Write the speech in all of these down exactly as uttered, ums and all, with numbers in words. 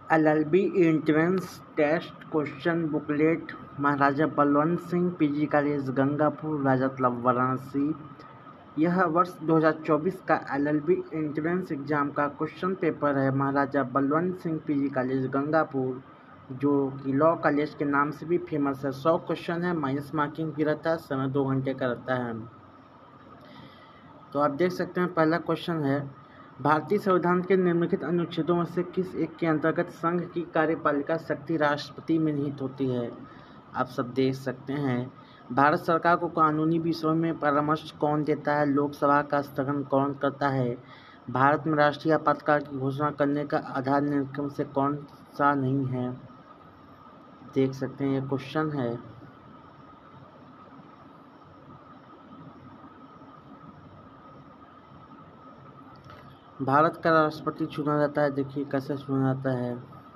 L L B entrance test question booklet Maharaja Balwant Singh PG college Gangapur Raja club Varanasi. यह वर्ष दो हज़ार चौबीस का L L B entrance exam का क्वेश्चन पेपर है। महाराजा बलवंत सिंह पीजी कॉलेज गंगापुर, जो कि लॉ कॉलेज के नाम से भी फेमस है। सौ क्वेश्चन है, माइनस मार्किंग भी रहता है, समय दो घंटे का रहता है। तो आप देख सकते हैं, पहला क्वेश्चन है, भारतीय संविधान के निम्नलिखित अनुच्छेदों में से किस एक के अंतर्गत संघ की कार्यपालिका शक्ति राष्ट्रपति में निहित होती है। आप सब देख सकते हैं, भारत सरकार को कानूनी विषयों में परामर्श कौन देता है, लोकसभा का स्थगन कौन करता है, भारत में राष्ट्रीय आपातकाल की घोषणा करने का आधार निम्नलिखित से कौन सा नहीं है। देख सकते हैं, ये क्वेश्चन है। भारत का राष्ट्रपति चुना जाता है, देखिए कैसे चुना जाता है।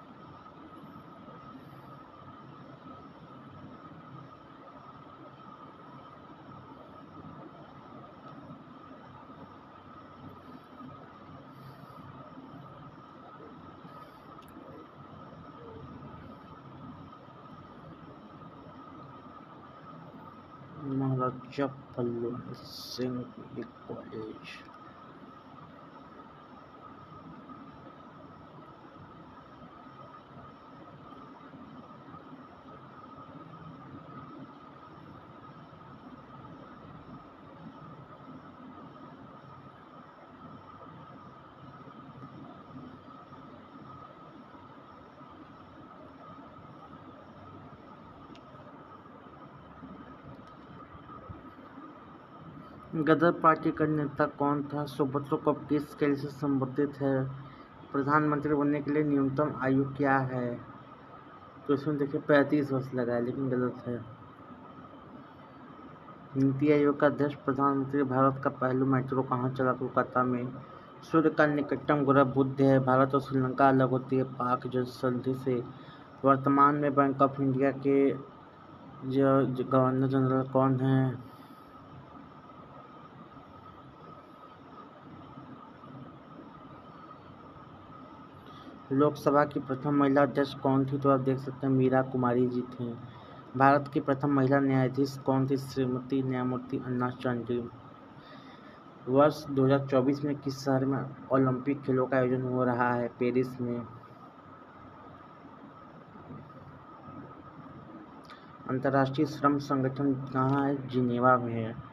महाराजा बलवंत सिंह कॉलेज। गदर पार्टी का नेता कौन था। सुब्रतो को किस स्केल से संबोधित है। प्रधानमंत्री बनने के लिए न्यूनतम आयु क्या है। तो इसमें देखिए पैंतीस वर्ष लगा है, लेकिन गलत है। नीति आयोग का अध्यक्ष प्रधानमंत्री। भारत का पहला मेट्रो कहाँ चला। कोलकाता में। सूर्य का निकटतम ग्रह बुध है। भारत और श्रीलंका अलग होती है पाक जल संधि से। वर्तमान में बैंक ऑफ इंडिया के जो गवर्नर जनरल कौन है। लोकसभा की प्रथम महिला अध्यक्ष कौन थी। तो आप देख सकते हैं, मीरा कुमारी जी थी। भारत की प्रथम महिला न्यायाधीश कौन थी। श्रीमती न्यायमूर्ति अन्ना चंडी। वर्ष दो हज़ार चौबीस में किस शहर में ओलंपिक खेलों का आयोजन हो रहा है। पेरिस में। अंतर्राष्ट्रीय श्रम संगठन कहाँ है। जिनेवा में है।